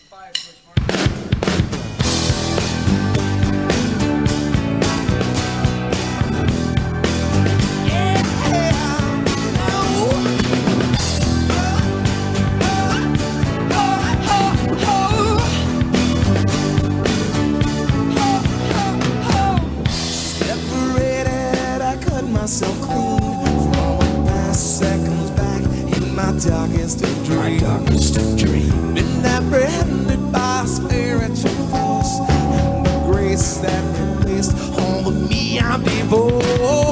Myself clean from a past seconds back in my darkest of dreams. Been apprehended by spiritual force and the grace that replaced all of me I'm divorced.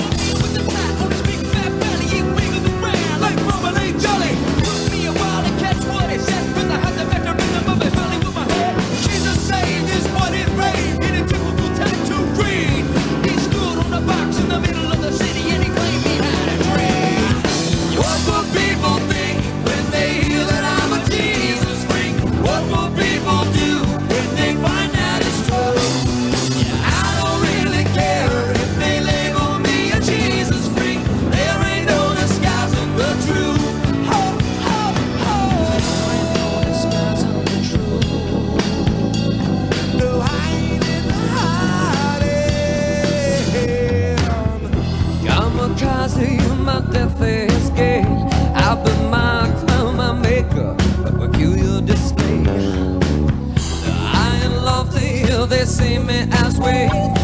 My death is gay. I've been marked by my maker, a peculiar display. I am love to you, they see me as weak.